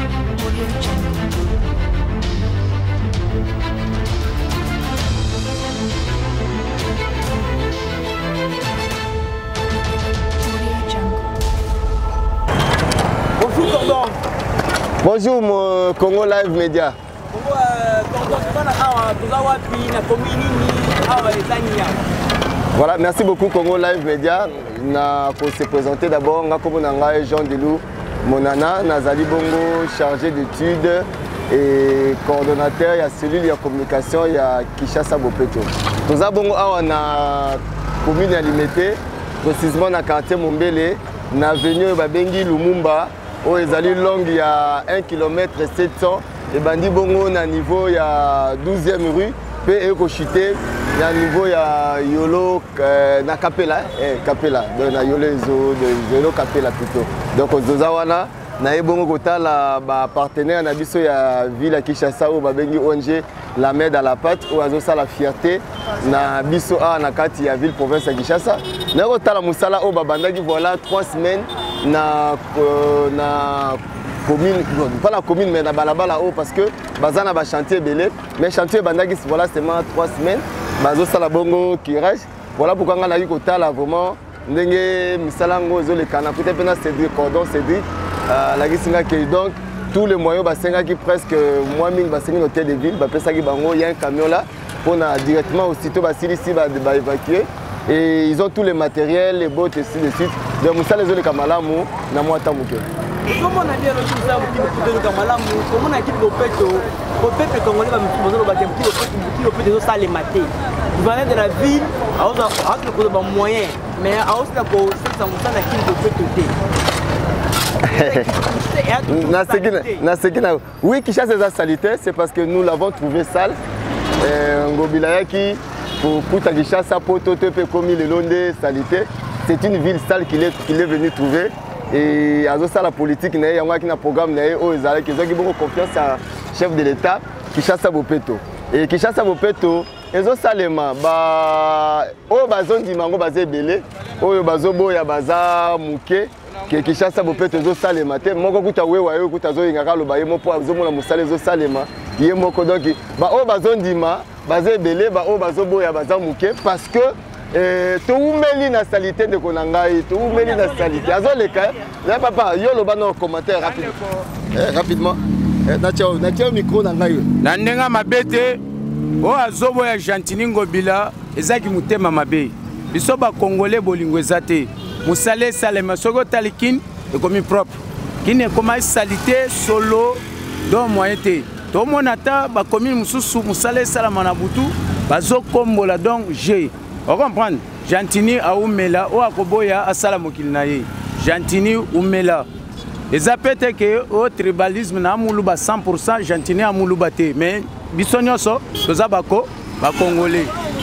Bonjour mon Congo Live Media. Voilà, merci beaucoup Congo Live Media. Pour se présenter d'abord, je suis Jean Delou Monana, Nazali Bongo, chargé d'études et coordonnateur, il y a cellule, il y a communication, il y a Kishasa Bopeto. Nous avons une commune limitée, précisément dans le quartier Mombele, dans l'avenue Babengi Lumumba. Oh, ils allaient long, il y a 1 km 700 et bandi bongo na niveau il y a 12e rue puis eko chuté il y a niveau il y a yolo na Kapela Kapela donc na yolo Kapela plutôt donc aux wana na ebongo kotala ba partenaire na biso ya ville ya Kinshasa ou babengi ONG la main dans la pâte ou azo la fierté na biso a na kati ya ville province ya Kinshasa na kotala musala o babandaki voilà 3 semaines na commune, pas la commune mais na balabala haut parce que bazana ba chantier belé mais chantier bandaki voilà seulement 3 semaines bazo sala bongo kirage voilà pourquoi on a eu kotala vraiment ndenge misalango zo le kana peut être na Cédric Cordon Cédric la gisinga que donc tous les moyens basenga qui presque moi ming basenga hôtel de ville ba pesa ki bango il y a un camion là pour na directement aussitôt basili ici ba évacuer. Et ils ont tous les matériels, les bottes et ainsi de suite. Donc, Moussa les autres Kamalamu, na moi tamuke. Comment on a bien reçu ça au Kamalamu? Comment on a dit au peuple congolais va me dire au peuple de ça les matés. Vous venez de la ville, avec le moyen, mais à hausse la cause, ça Moussa n'a qu'il de oui, Kinshasa est salitaire, c'est parce que nous l'avons trouvé sale. Ngobilaya qui pour Kinshasa, pour Totepe, comme il est londé, salité, c'est une ville sale qu'il est venu trouver. Et à ça, la politique, il y a un programme, ils ont beaucoup confiance à chef de l'État, Kishasa Bopeto. Et Kishasa Bopeto, ils ont salement, bazon di mango bazé belé, bazo boya baza mouké, que Kishasa Bopeto ils ont salement. Moko kuta wewa yo kuta zo ingaka lo baye mo po azo mona musale zo salement. Yé moko donc bazon di ma bazé belé bazo boya baza mouké parce que to umeli na salité de konangai, to umeli na salité. Azo le cas, là papa, yo lo ba no commentaire rapidement. Na micro na ngai. Na ndenga mabete o azobo ya Gentini Ngobila ezaki mutema mabe. Biso ba congolais bolingo ezate. Musale salema soko talikin ekomi propre. Kine koma salité solo do moyete. To monata ba commune mususu musale salama na butu bazo kombola donc G. On comprend. Gentini a umela o akoboya asala mokili na ye. Gentini umela. Les appels que au tribalisme na muluba 100% Gentini a muluba te mais bisonyo so tozabako ba congolais.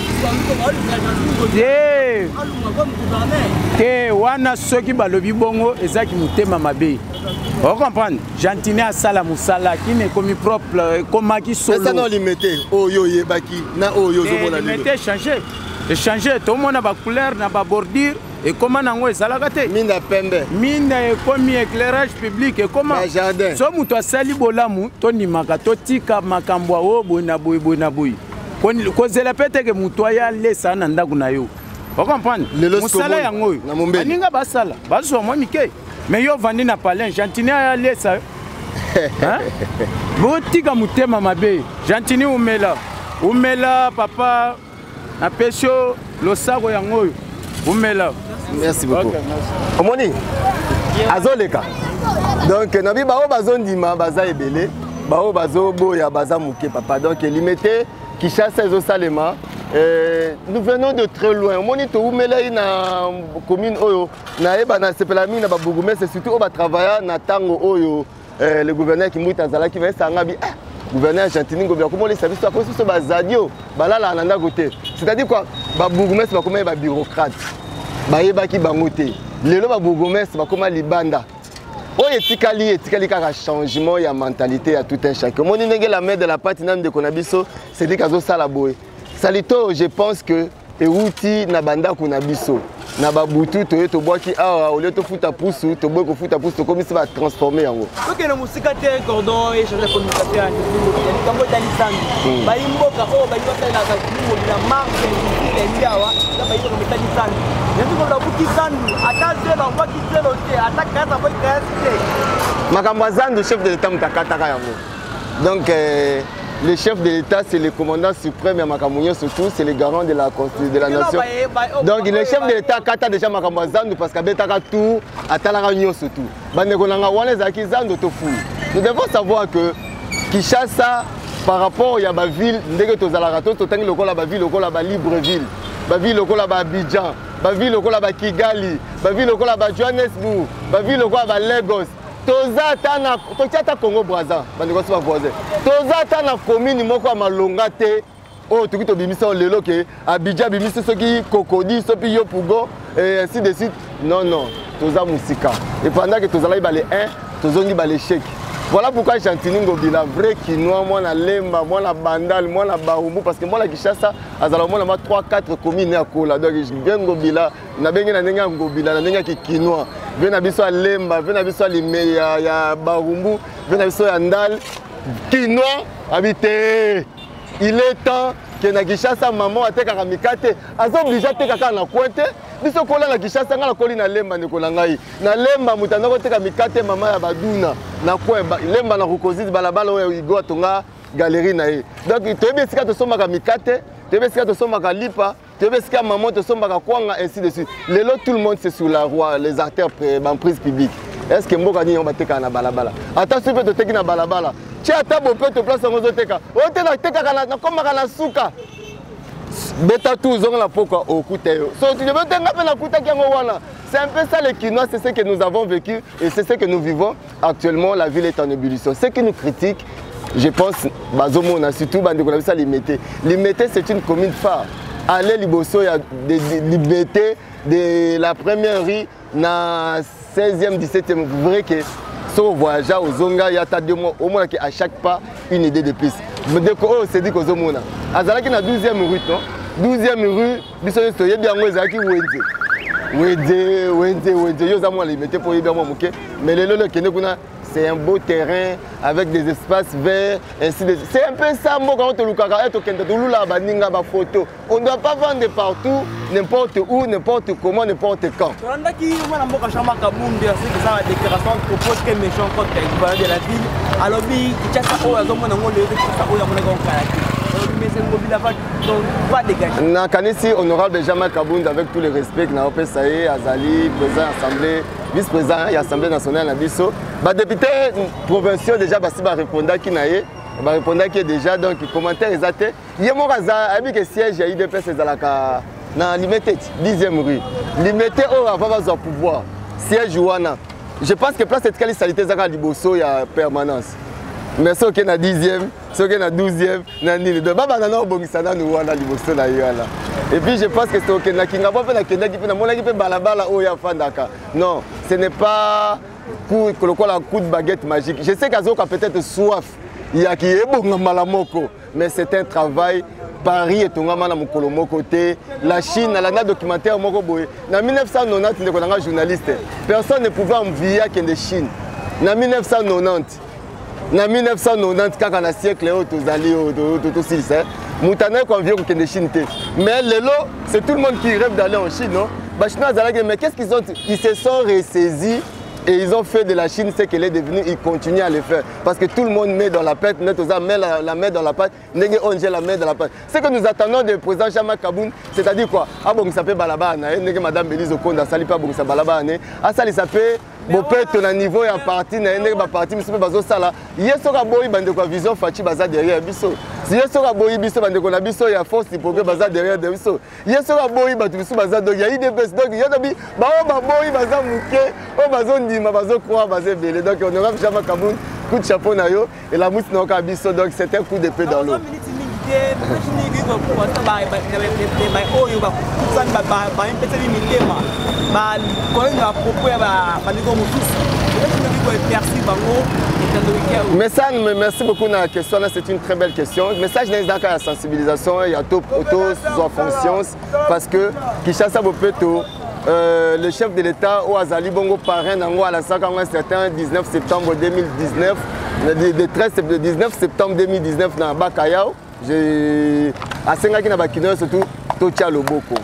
Te wana soki balobi bongo ezaki mutema mabe. On comprend. Gentini a sala musala qui ne comme propre comme qui solo. Mais ça non limité. Oh yo yebaki na oh yo zo mona limité changer. Changer tout le monde a ba couleur na ba bordure. Et comment on a salagate? Mine pembe. Mine comme éclairage public et comment? Jardin. So muto sali bolamu toni makato tika makambwa o boina boy. Ko zela pete ke muto ya lesa na ndaku na yo. Vous comprenez? Musala yango. Aninga basala. Baso mo mike. Mais yo vandi na palin Gentini ya lesa. Hein? Bo tika mutema mabe. Gentini umela papa na pesho losago yango. Umela. Merci beaucoup. Omoni, azoleka. Donc, nabi bao bazon dima baza ebele, bao bazo boya baza mouké papa. Donc, limité, Kinshasa ezo salema. Nous venons de très loin. Omoni to umela na commune oyo, na eba na sepelami na babougoume, c'est surtout oba travailler na tango oyo. Le gouverneur qui mouita zala qui va sangabi. Gouverneur Gentini Ngobila, comment les services à cause de bazadio, balala ananda côté. C'est-à-dire quoi? Babougoume c'est pas comme un bureaucrate. Bayebaki bangote lelo ba bourgmestre ba koma libanda oye etikali kaka changement ya mentalité à tout un chacun moni ndenge la main de la patinam de konabiso c'est dit kazo sala boy salito je pense que euti na bandako na biso na babutu toye tobwaki awa au lieu tofuta pusu toboye kofuta pusu tokomisi batransforme yango tokende mosika te cordon échange communication ya likambo etali sandu bayimboka oyo bayi basalelaka mobila marche endi awa na bayimboka metali sandu yanzi kola buki sandu ata zelo bwaki zelo te ata kayasa boyi kayasi te makambo ya zandu chef de l'état mutakataka yango donc le chef de l'État, c'est le commandant suprême à Makamounio surtout, c'est le garant de la nation. Donc le chef de l'État a déjà Makamazandu parce qu'il a tout à Talaranyo surtout. Nous devons savoir que Kinshasa, par rapport à la ville, la ville Libreville, la ville Abidjan, la ville Kigali, la ville Johannesburg, la ville Lagos. Toza tana tokiata Congo Brazza bandeko so voisin toza tana commune moko malonga te o tuki to bimisa lelo ke Abidjan bimisa soki Kokodi sopi Yopugo et ainsi de suite non toza musika et pendant que toza là balé 1 tozongi balé chèque voilà pourquoi Chantini Ngobila vrai Kinois moi na Lemba moi na Bandal moi na Barumbu parce que moi la Kinshasa azala moi na 3-4 communes à Kola donc Ngobila na bengi na nenga Ngobila na nenga ki Kinois vena biso à Lemba vena biso à Limeya ya Barumbu vena biso ya Ndal Kinois habité il est temps que na Kinshasa maman ateka kamikate azo obligé ateka kana na kwete biso kola na Kinshasa ngala koli na Lemba nikola ngai na Lemba mutana ko teka mikate mama ya baduna na kweba Lemba na kukozidi balabala oyo igo tonga galerie na ye donc toyebesika tosomba ka mikate toyebesika tosomba ka lipa toyebesika maman tosomba ka kwanga ainsi de suite lelo tout le monde c'est sur la roi les artères en prise publique est-ce que mboka ni on bateka na balabala attention peut teki na balabala tia tabo peut te place ngozo teka o te na teka na komaka na suka beta tout zong la poko okuta yo so tu veux tenga pe na kuta kiango wana c'est un peu ça les Kinois c'est ce que nous avons vécu et c'est ce que nous vivons actuellement la ville est en ébullition ce qui nous critique je pense bazomo na surtout bandeko na bisa Limete c'est une commune phare aller liboso ya Limete de la première rue na 16e 17e vrai que so voyageur aux Zonga il y a 2 mois au moins à chaque pas une idée de plus mais dès que c'est dit qu'aux Zomona azalaki na 12e rue non 12e rue biso so yebi yango ezalaki Wenze yo za moi Limete pour yebi moi muke mais le kende kuna c'est un beau terrain avec des espaces verts ainsi de c'est un peu ça moi quand on lukaka eto kende to lula baninga ba photo on ne doit pas vendre partout n'importe où n'importe comment n'importe quand Randaki mwana mboka chamba kabumbi c'est que ça la déclaration propose que méchant contre les gouverneurs de la ville alors bi Kinshasa o azomona ngolo yo Kinshasa o ya mona ko kala na kanisi honorable Benjamin Kabunda avec tout le respect na OPSAE Azali président assemblée vice-président et assemblée nationale na biso ba député provinciaux déjà basi ba répondaki na ye ba répondaki déjà donc commentaire ezate yemo kaza abi que siège ya IDPS ezalaka na Limete 10e rue Limete o avant bazo pouvoir siège wana je pense que place cette qualité zaka liboso ya permanence mais ce qui est na 10e ce qui est na 12e na nini de baba na no bongisana nous wana liboso na yo là et puis je pense que c'est OK na kinga pas na kenda ki na mona ki pe balabala o ya fandaka non ce n'est pas coup la coup de baguette magique je sais qu'azoka peut-être soif il y a qui est bon malamoko mais c'est un travail Paris et Tongama na mokolo moko te la Chine na la documentaire moko boye na 1990 ndeko na journaliste personne ne pouvait envier que Chine na 1990 na 1990 kaka na siècle o tozali to silse mutana ko envier que Chine te mais lelo c'est tout le monde qui rêve d'aller en Chine non ba chinois mais qu'est-ce qu'ils ont ils se sont ressaisis et ils ont fait de la Chine ce qu'elle est devenue, ils continuent à le faire. Parce que tout le monde met dans la pâte, met la main dans la pâte, on la main dans la pâte. Ce que nous attendons du président Jean-Marc Kaboun, c'est-à-dire quoi? Ah bon, ça fait balabane, madame Bélise Okonda, ça ne pas bon, ça balabane. Ah ça fait peut-être na niveau ya parti na ene ba parti miso bazo sala yeso ka boyi bande ko vision fachi baza derrière biso si yeso ka boyi biso bande ko na biso ya force progrès baza derrière de biso yeso ka boyi batu biso baza donc ya IDPS donc yo bi ba boyi baza muke o bazo ndima bazo croire baza belé donc on aura jamais Kaboun coup de chapeau na yo et la mousse na ka biso donc c'était un coup d'épée dans l'eau Message, merci beaucoup dans la question, c'est une très belle question. Message dans la sensibilisation, il y a tout en conscience parce que Kinshasa Bopeto, le chef de l'État au Azali Bongo parrain à la SAC un certain 19 septembre 2019, le 19 septembre 2019 dans Bakayao, j'ai à Sengaki na Bakino surtout Tocha Loboko.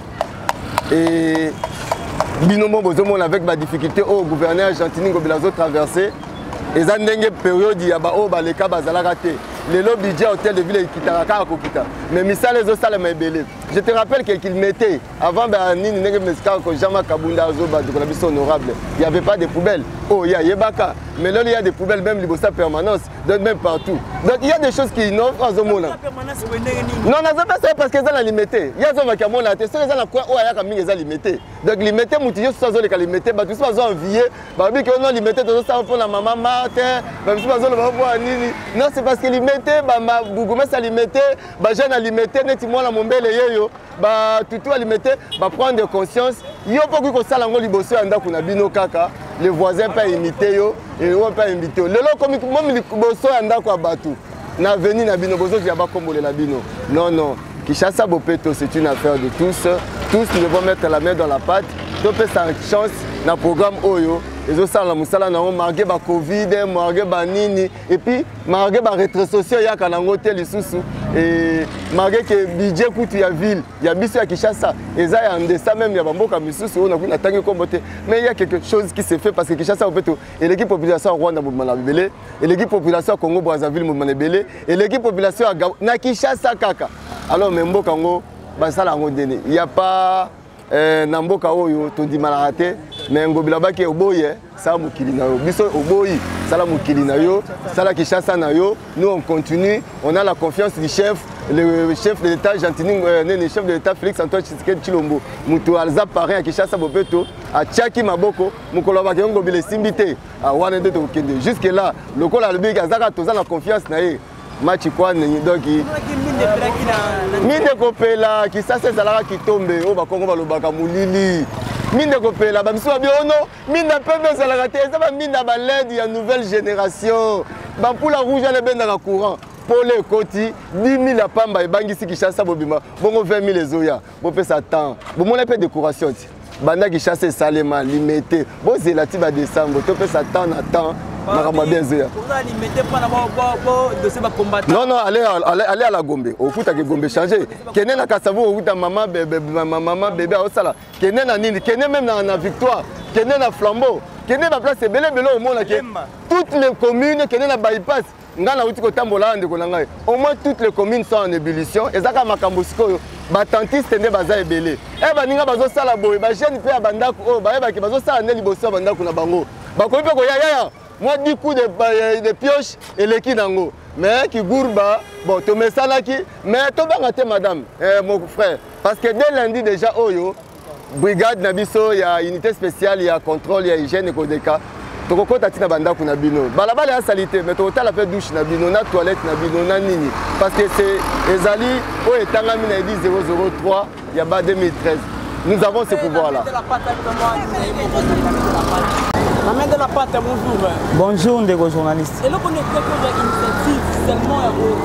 Et Binomo Bozomon avec ma difficulté au gouverneur Jantini Gobilazo traversé. Et ça n'est pas période il y a les cas bazalagate. Les budget hôtel de ville et Kitaraka à Kokita. Mais Missa les autres salles m'ébélé. Je te rappelle qu'il mettait avant Nini Negemeska que Jama Kabunda Zoba de la honorable. Il n'y avait pas de poubelles. Oh, il y a Yebaka. Mais là, il y a des poubelles même Libosa permanence, même partout. Donc il y a des choses qui innovent à Zomona. Non, c'est parce que ça l'a limité. Il y a Zoma qui a mon laté. C'est ça quoi, oh, il y a quand même limité. Donc limité, Moutillé, soit Zoli qui a limité, bah tout ça va envier. Bah oui, qu'on a limité, tout ça pour la maman Martin. Bah tout ça va voir Nini. Non, c'est parce que limité, bah ma Bougoumès a limité, bah jeune a limité, net moi la Mombele yo. Bah tout a limité, bah prendre conscience. Il y a beaucoup de ça là, on libosse anda kuna bino kaka. Les voisins pas imiter yo et on pas inviter. Le lot comme moi libosse anda kwa batu. Na veni na bino bozo ya ba kombole la bino. Non non, Kinshasa Bopeto c'est une affaire de tous. Tous nous devons mettre la main dans la pâte. Donc ça chance na programme Oyo. Les autres salles musala na on marqué ba Covid, marqué ba nini et puis marqué ba rétrocession ya kana ngote lisusu et marqué que budget coûte ya ville, ya biso ya Kinshasa et ça ya ndesa même ya bamboka misusu on a kuna tangi kombote mais il y a quelque chose qui s'est fait parce que Kinshasa Bopeto et l'équipe population Rwanda mouvement belé et l'équipe population Congo Brazzaville mouvement belé et l'équipe population na Kinshasa kaka. Alors même mboka ngo ba sala ngo dene, il y a pas Namboka oyo to di malaraté mais ngobila baki oboye ça mukili na yo biso oboyi sala mukili na yo sala Kinshasa na yo nous on continue on a la confiance du chef le chef de l'État Jantini le chef de l'État Félix Antoine Tshisekedi Tshilombo mutu alza parrain à Kinshasa Bopeto a Tchaki Maboko mukolo baki ngobile simbité a wana de to kende jusque là le col a le big azaka toza la confiance na ye match quoi donc mine kopela qui ça c'est ça qui tombe au bakongo balobaka mulili mine kopela ba miso biono mine pembe ça la ça ba mine ba l'aide ya nouvelle génération ba pour la rouge le benda ka courant pour les koti 10 000 la pamba et bangisi Kinshasa bobima bongo 20 000 les oya bo pesa temps bo mona pe décoration banda Kinshasa salema limité bo zelati ba décembre to pesa temps na temps. Non, non, allez à la Gombe. Au foot, à Gombe changer. Kenen na Kassavo, au foot, maman, bébé, au sala. Kenen na Nini, Kenen même na victoire. Kenen na Flambeau. Kenen na place, belé au monde. Toutes les communes, Kenen na bypass. Au moins toutes les communes sont en ébullition. Et ça, quand Makambosko, Batantiste ne baza ebele. Eh ba ninga bazo sala boy, ba jeune pe abanda ko, ba ba ki bazo sala ne liboso abanda ko na bango. Ba ko pe ko ya. Moi, 10 coups de pioche et l'équipe d'ango. Mais qui gourba, bon, tu mets ça là qui. Mais tu vas madame, mon frère. Parce que dès lundi déjà, Oyo, brigade Nabiso, il y a unité spéciale, il y a contrôle, il y a hygiène et Kodeka. Tu as dit que banda kuna bino. Balaba la salité, mais tu as la fait douche na bino, na toilette na bino, na nini. Parce que c'est Ezali, au Etangami na 003, il y a pas 2013. Nous avons ce pouvoir-là. La main de la pâte, bonjour. Bonjour, les journalistes. Et là, on est initiative seulement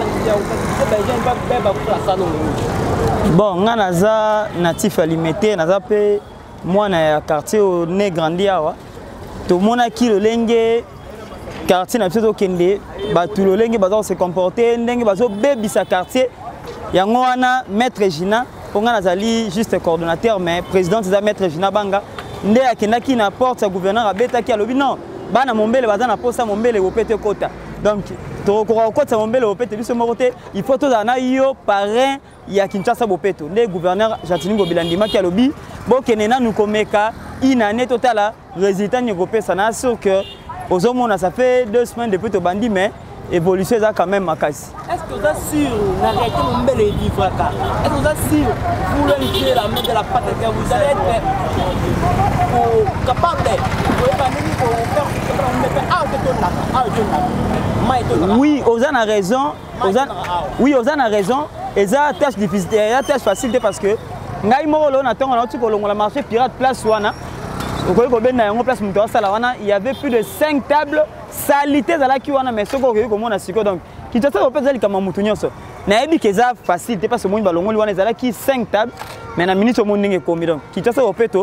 bon, on a natif limité, on a moi na quartier au né grandi awa. Tout le monde a qui le lengue quartier na plutôt kende, ba tout le lengue bazo se comporter, lengue bazo baby sa quartier. Yango wana maître Gina, on a zali juste coordonnateur mais président de maître Gina Banga. Nde akendaki na porte sa gouverneur abetaki alobi non bana mombele baza na posa mombele opete kota donc to ko kota mombele opete biso mokote il faut to na yo parrain ya Kinshasa Bopeto nde gouverneur Jantini Ngobilandima ki alobi bokenena nous komeka une année totale résultat ni kopesa na sûr que aux hommes ça fait 2 semaines depuis to bandi mais évolution ça quand même makasi. Est-ce que vous êtes sûr d'arrêter mombele et vivre là? Est-ce que vous êtes sûr pour l'enlever la main de la pâte que vous allez être capable de oui, Ozan a raison. Oui, Ozan a raison. Et ça tâche difficile, tâche facile parce que ngai moro lo na tonga na tuko longola marché pirate place wana. il y avait plus de 5 tables salité mais ce donc Kinshasa c'est facile parce que 5 tables mais na minute donc Kinshasa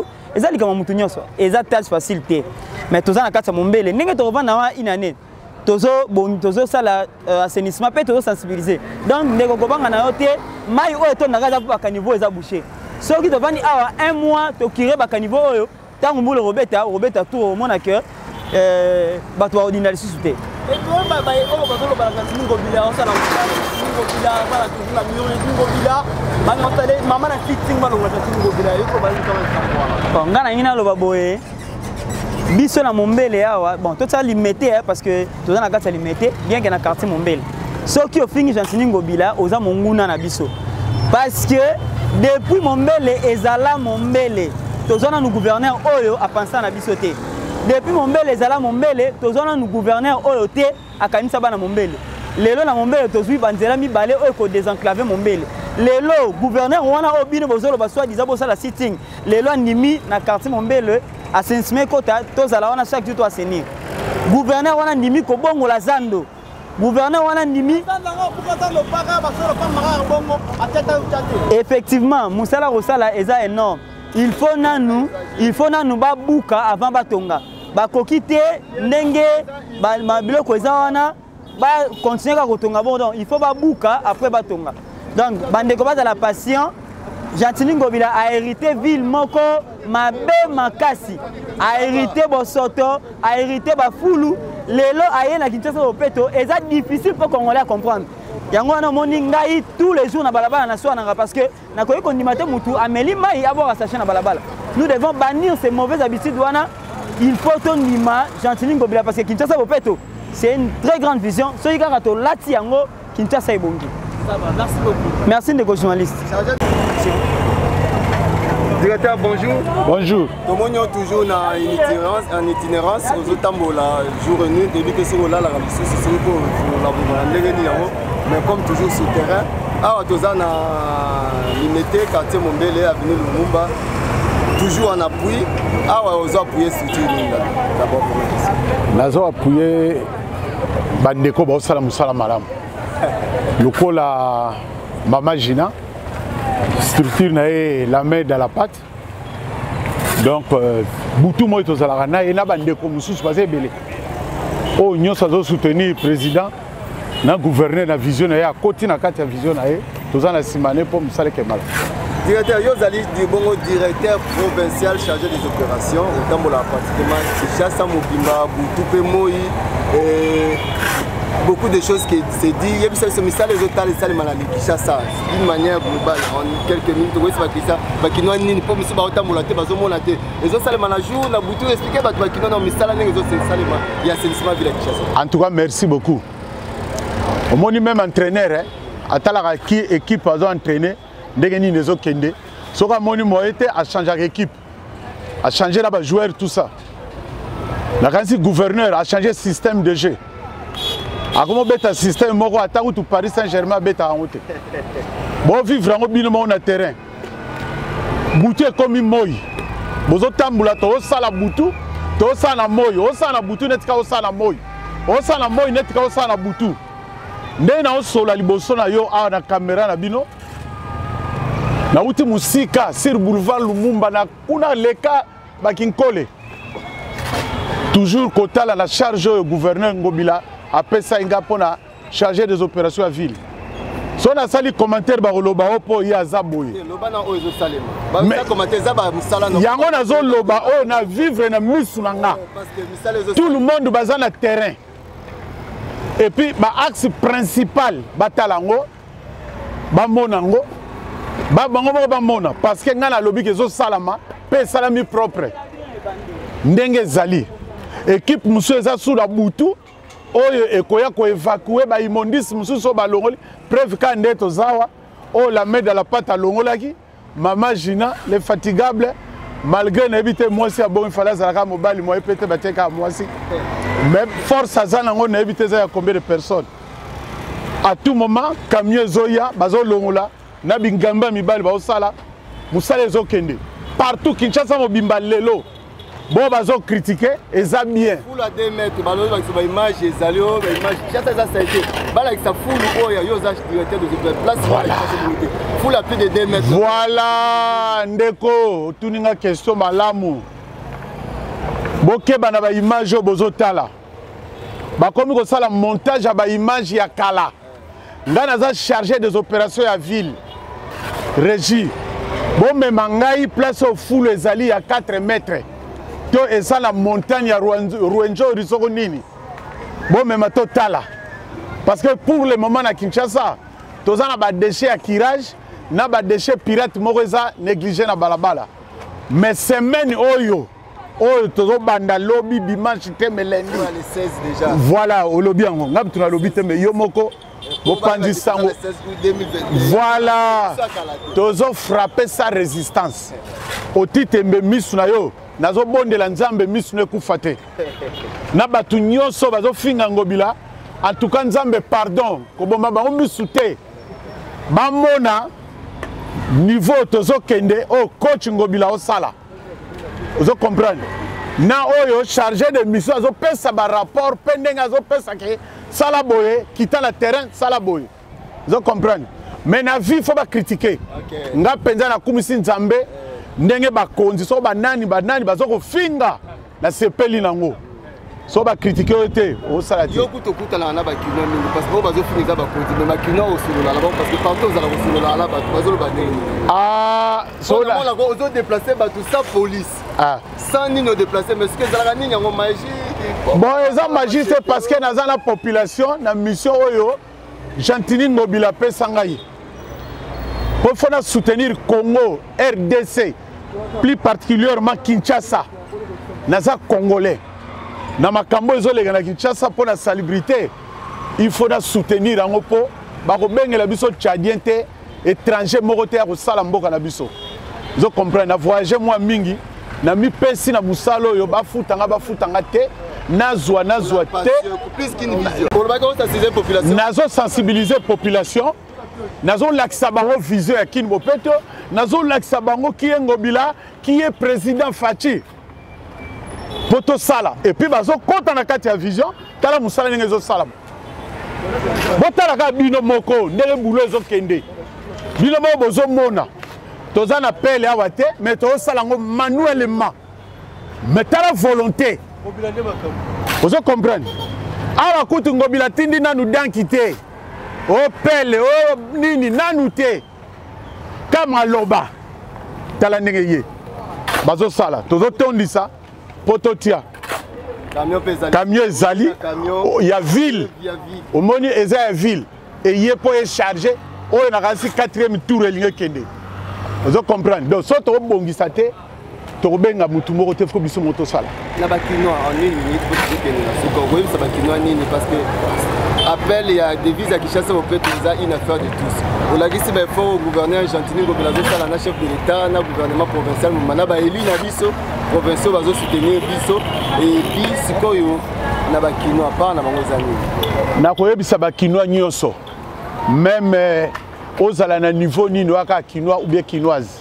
tâche facilité mais tout ça na kati mombele ndenge to vana une année tozo sala assainissement pe tozo sensibiliser donc ndeko kobanga na yote mai oyo to nagaza pa caniveau eza bouché soki to vani awa 1 mois to kire ba caniveau oyo tango mbule robeta tout au mona que bato ba ordinary susute et toi ba o ba tolo ba Ngo Bila on sala Ngo Bila ba la Ngo Bila ba ngotale mama na fitting ba Ngo Bila yoko ba bon ngana ngina lo ba boye biso na mombele awa bon tout ça limité parce que tout ça na kati limité bien que na quartier mombele soki ofingi Jantini Ngo Bila oza monguna na biso parce que depuis mombele ezala mombele tozona nous gouverneur oyo a penser na biso te depuis mombele ezala mombele tozona nous gouverneur oyo te akanisa bana mombele lelo na mombele tozwi banzela mibale oyo ko désenclaver mombele lelo gouverneur wana obino bozolo baswa dizabo sala sitting lelo andimi na quartier mombele assainissement kota tozala wana chaque jour to assainir gouverneur wana ndimi ko bongo la zando gouverneur wana ndimi effectivement musala rosala eza énorme il faut nanu babuka avant batonga bakoki te ndenge biloko eza wana ba continuer ka kotonga bon donc il faut babuka après batonga donc bandeko bazala patient Jantini Ngo Bila a hérité ville moko mabe makasi a hérité bosoto a hérité bafulu lelo aye na Kinshasa opeto eza difficile pour congolais à comprendre yango wana moni ngai tous les jours na balabala na soa nanga parce que na koyi kondimate mutu ameli mai abora sachet na balabala nous devons bannir ces mauvaises habitudes wana il faut ton nima Jantini Ngo Bila parce que Kinshasa opeto c'est une très grande vision soki kaka to lati yango Kinshasa ebongi. Merci beaucoup. Merci de journaliste. Directeur, bonjour. Bonjour. Tout le monde est toujours en itinérance aux Otambola, jour et nuit, depuis que c'est là, la mission, c'est pour la mais comme toujours sur le terrain, à Tozana, limité, quartier Mombele, avenue Lumumba, toujours en appui, aux appuyés structure d'abord pour la question. Nous avons appuyé Bandeko Baosala Moussala Maram. Le col à Mama Gina. Structure la main dans la pâte. Donc, Boutou moi to zalarana et na bande comme sous passé belé. Oh nous sommes soutenir le président, na gouverneur na vision na côté na carte vision na to za na simane pour musale kemal. Directeur Yozali Dibongo, directeur provincial chargé des opérations au Tambola pratiquement Kinshasa Mobimba Boutou pe moi et beaucoup de choses qui se dit, il y a ce message les autres les salles maladies Kinshasa d'une manière globale en quelques minutes oui c'est pas ça qui n'ont ni pas monsieur Baota Moulaté bazo Moulaté les autres salles maladies la boutou expliquer bah qui n'ont message les autres salles il y a assainissement ville Kinshasa. En tout cas merci beaucoup. Au moins même entraîneur à talaka qui équipe bazo entraîner ndenge ni les autres kende soka moni mo été à changer d'équipe à changer là bas joueurs tout ça. La quand gouverneur a changé système de jeu. A comment beta système moko ata ou Paris Saint-Germain beta en route. Bon vivre en bino na terrain. Boutu comme moi. Bozo tambula to sala boutu, to sala moy, o sala boutu netka o sala moy. O sala moy netka o sala boutu. Nde na o sola liboso na yo a na caméra na bino. Na uti musika sur boulevard Lumumba na kuna leka bakinkole. Toujours kota la charge au gouverneur Ngo Bila après ça inga pona chargé des opérations à ville. Si on a sali commentaire ba loba opo ya zaboye. Loba na ozo salema. Ba commentaire za ba musala no. Yango na zo loba o na vivre na misu na nga. Tout le monde baza na terrain. Et puis ba axe principal batalango ba monango ba bango ba mona parce que nga na lobi ke zo salama pe salami propre. Ndenge zali. Équipe monsieur eza sous la boutou. Oyo ekoya ko évacuer ba immondis mususu ba longoli preuve ka ndeto zawa o la main dans la pâte à longolaki Mama Gina les fatigables malgré n'habiter moi si bon il fallait zalaka mobile moi pété bateka moi si même force azana ngo n'habiter za combien de personnes à tout moment camion zoya bazo longola na bingamba mibali ba osala musale zo kende partout Kinshasa mobimba lelo bon bazo critiquer eza bien full à 2 mètres balobi bakisa ba image ezali o ba image chata ça a été bala avec sa full oya yo za directeur de place voilà full à plus de 2 mètres voilà ndeko tuninga question malamu bokeba na ba image bozo tala bakomi ko sala montage ya ba image ya kala nga naza chargé des opérations ya ville régie bon mema ngai place au full ezali ya 4 mètres to eza la montagne ya Ruenjo risoko nini bon mema to tala parce que pour le moment na Kinshasa toza na ba déchets ya kirage na ba déchets pirate moko eza négligé na balabala mais semaine oyo tozo banda lobby dimanche te lundi le 16 déjà voilà au lobby yango ngam tuna lobby te mais yo moko bopandi sango voilà tozo frapper sa résistance au titre mbe misu na yo nazo bondela nzambe misu ne kufa te na batu nyonso bazo finga ngobila en tout cas nzambe pardon ko bomba ba misu te bamona niveau tozo kende o coach ngobila o sala ozo comprendre na oyo chargé de mission azo pesa ba rapport pending azo pesa ke sala boye quitter le terrain sala boye ozo comprendre mais na vie faut ba critiquer nga penza na kumisi nzambe ndenge ba konzi so ba nani bazo ko finga na sepeli nango so ba critiquer te o sala ti yo kutokuta na ba kino mingi parce que bazo finga ba konzi mais ma kino o solo la parce que partout aux ala solo la ba bazo ba ndenge ah so la ozo déplacer ba tout ça police ah sans ni nous déplacer mais ce que zalaka nini yango magie bon eza magie c'est parce que naza la population na mission oyo Jantini Ngobila pesa ngai pour faut soutenir Congo RDC plus particulièrement Kinshasa naza congolais na makambo ezolega na Kinshasa pour la salubrité il faut soutenir yango po bako bengela biso tchadien te étranger moko te ya kosala mboka na biso zo comprendre na voyager moi mingi na mi pesi na musalo yo bafutanga te nazwa te plus qu'une vision pour ba ko sensibiliser population nazo sensibiliser population nazo lakisa bango vision ya Kin Bopeto nazo lakisa bango ki Ngobila qui est président Fachi poto sala et puis bazo kota na kati ya vision tala musala ndenge zo sala botala ka bino moko ndenge bulo zo kende bino mo bozo mona toza na pele awa te mais to sala ngo manuellement mais tala volonté vous comprenez awa kutu Ngobila tindi nanu danki te o pele o nini nanu te kama loba tala ndenge ye bazo sala tozo tondisa pototia camion ezali ya ville omoni eza ya ville et ye po e chargé oyo na kasi 4e tour elinge kende vous comprendre donc so to bongisa te to benga mutu moko te fo biso moto sala na bakino en une minute pour dire que na soko oui ça bakino nini parce que appel il y a devise à Kinshasa au peut être une affaire de tous. On l'a dit c'est bien fort au gouverneur Jantini Ngobila ça la chef de l'État, na gouvernement provincial mana ba eli na biso provinciaux bazo soutenir biso et puis sikoyo na bakino apa na bango zani. Na koyebisa bakino nyonso même ozala na niveau nini waka kinois ou bien kinoise.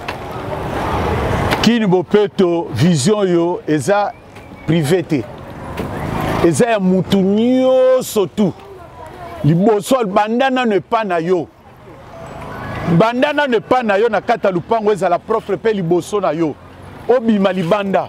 Kin Bopeto vision yo eza privé. Eza ya mutu nyonso tu liboso bandana ne pas na yo bandana ne pas na yo na kata lupango eza la propre pe liboso na yo obima libanda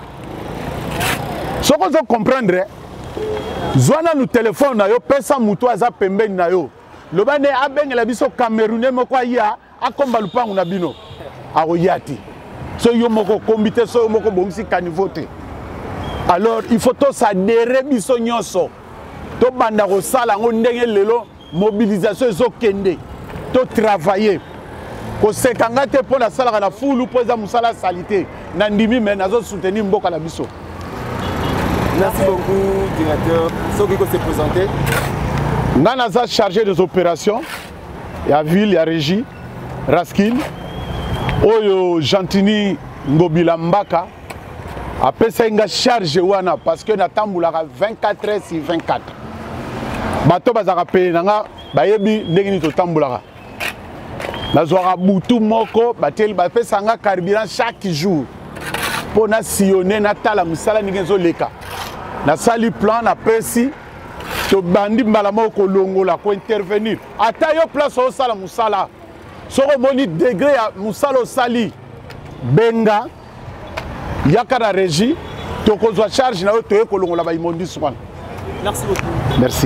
soko zo comprendre zwana nu téléphone na yo pesa mutu aza pembeni na yo lobane abengela biso Camerounais moko ya akomba lupango na bino akoyati so yo moko kombite so yo moko bongisi kanivote. Alors il faut tout s'adhérer biso nyonso to banda ko sala ngo ndenge lelo mobilisation zo kende to travailler ko sekanga te pour la sala na fulu pour za musala salité na ndimi mais nazo soutenir mboka la biso. Merci beaucoup directeur soki ko se présenter nga naza chargé des opérations ya ville ya régie Raskin oyo Jantini Ngobila Mbaka après ça nga charge wana parce que natambulaka 24 heures sur 24 bato bazaka pe nanga bayebi ndenge ni totambulaka nazwaka butu moko bateli bapesa nga carburant chaque jour pour na sillonner na tala musala ningezo leka na sali plan na pesi to bandi mbala moko longola ko intervenir ata yo place au sala musala soko moni degré ya musala au sali benga yakara régie to ko zo charge na yo to ko longola ba imondi swan. Merci beaucoup. Merci.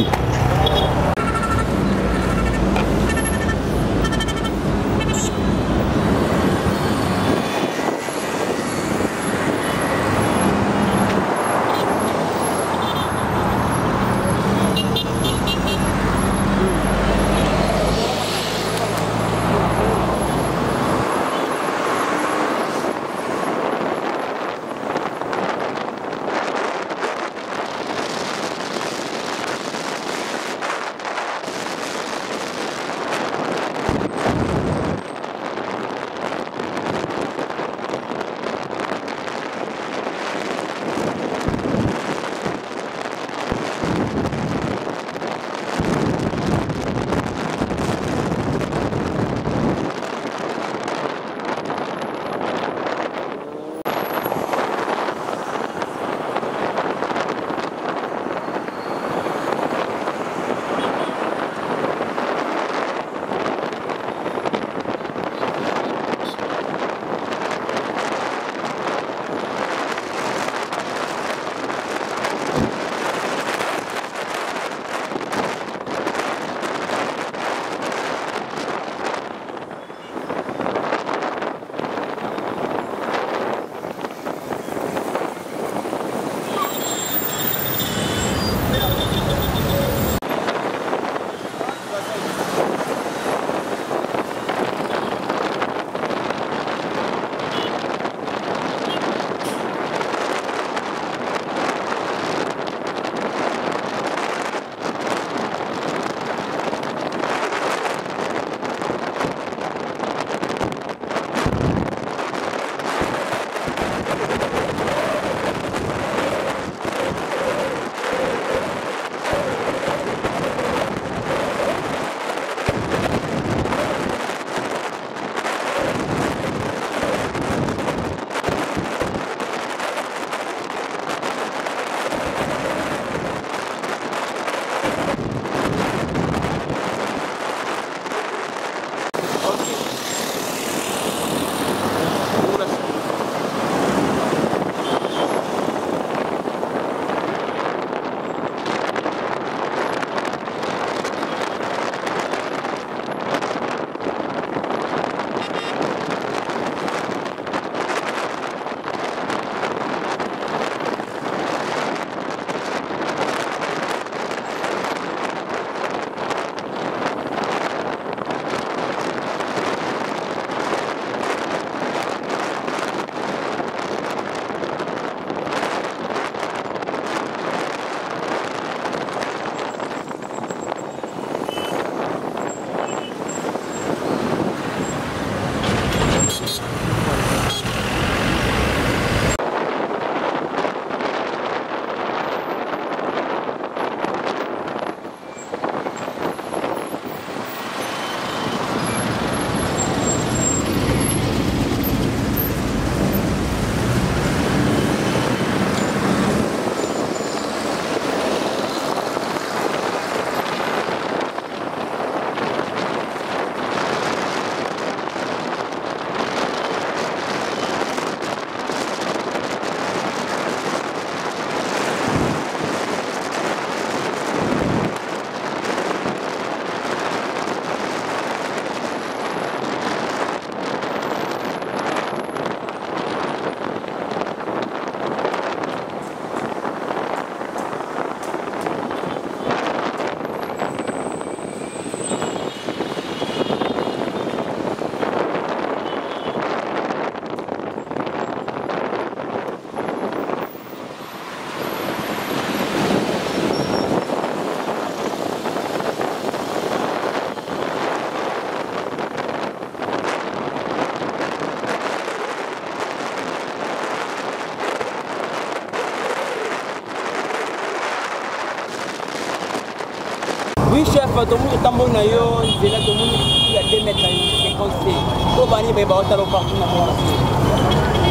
Oui, chef, tout le monde est en bon ailleurs, il est là, tout le monde est à 2 mètres, c'est conseillé. Tout le monde est partout dans le monde.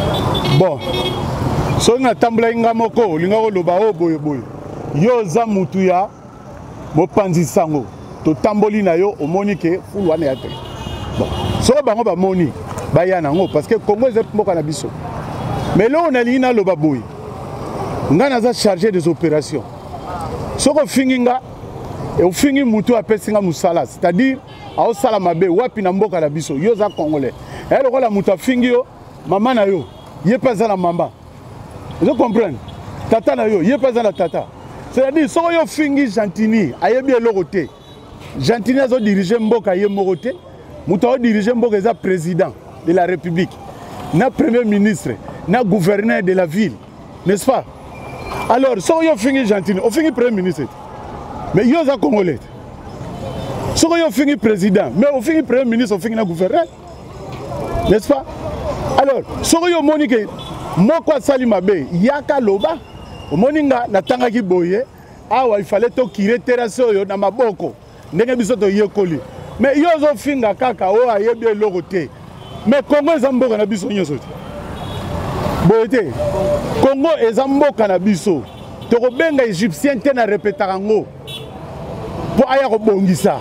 Bon, so na tambla inga moko linga ko loba o boye boye. Yo za mutu ya mopanzi sango. To tamboli na yo omoni ke fulu wana ya te. Bon, so bango ba moni ba ya nango parce que Congo est moko na biso. Mais là on a lina loba boye. Nga za chargé des opérations. So ko finginga et au fingi mutu apesinga musala, c'est-à-dire a sala mabe wapi na mboka na biso yo za congolais. Et le la mutu fingi yo mama na yo yé pas à la maman. Vous comprenez? Tata na yo, yé pas à la tata. C'est-à-dire, si vous fingi Gentini, aye bien l'oroté. Gentini a dirigé Mboka yé moroté. Mouta dirigé Mboka est président de la République. Na premier ministre, na gouverneur de la ville. N'est-ce pas? Alors, si vous fingi Gentini, vous fingi premier ministre. Mais vous êtes congolais. Si vous fingi président, mais vous fingi premier ministre, vous fingi na gouverneur. N'est-ce pas? Alors, si vous monique, moko sali mabe, yaka loba, moninga natanga ki boye, awa il fallait to kire terrasse yo na maboko, ndenge biso to yekoli. Mais yo zo finga kaka o ayebi eloko te. Mais Congo ezamboka na biso nyoso te. Boye te. Congo ezamboka na biso. To ko benga égyptien te na répétaka ngo. Po aya ko bongisa.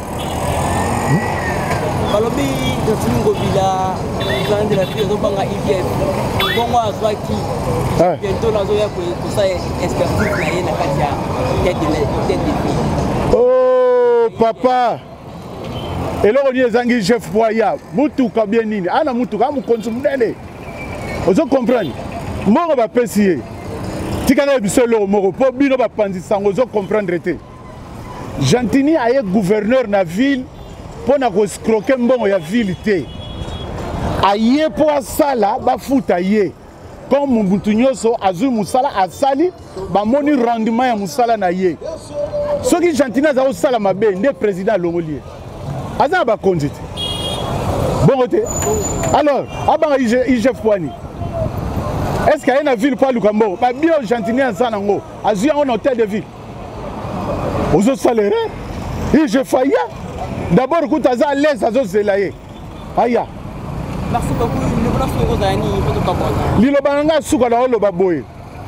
Balobi Gentini Ngobila plan de la vie de banga IBF bongo azwaki bientôt nazo ya ko sa expertise na ye na kati ya oh papa eloko ni ezangi chef poya mutuka bien nini ana mutuka mu consommer ozo comprendre moko ba pesier tikana biso lo moko po bino ba pandisa ozo comprendre te Gentini aye gouverneur na ville pour na escroquer mbongo ya ville te aye po asala ba futa ye comme mutu nyoso azu musala asali ba moni rendement ya musala na ye soki Gentini za osala mabe nde président longolie aza ba konzite bon te alors abanga IGF Poani est-ce qu'il y a une ville pour Lukambo ba bio Gentini asana ngo azu en hôtel de ville ozo salaire IGF ya d'abord, quand tu as l'aise, tu as l'aise. Aya. Merci beaucoup. Lilobananga sukala lo baboy.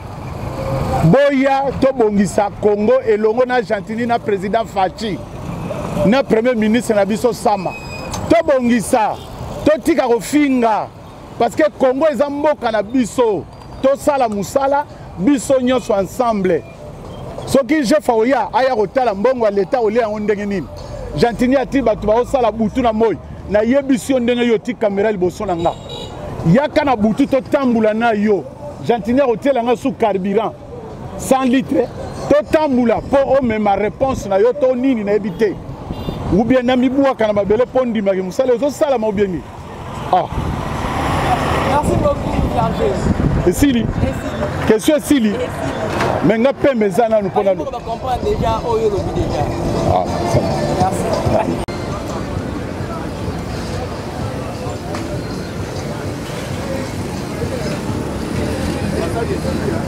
Boya to bongisa Congo et longo na Gentini na président Fachi. Na premier ministre na biso Sama. To bongisa to tika ko finga parce que Congo ezamboka na biso. To sala musala biso nyonso ensemble. Soki je faoya aya ko tala mbongo wa l'état ole ya ndenge nini. Gentini ati batu ba osala butu na moy na yebisio ndenge yo ti caméra liboso na nga yaka na butu to tambula na yo Gentini otela nga sous carburant 100 litres to tambula po o mema réponse na yo to nini na ebité ou bien na mibuwa kana mabele pondi maki musala zo sala ma bien ni ah merci beaucoup Chargé et Sili question Sili mais nga pe mezana nous pona on va comprendre déjà oyo lobi déjà ah ça merci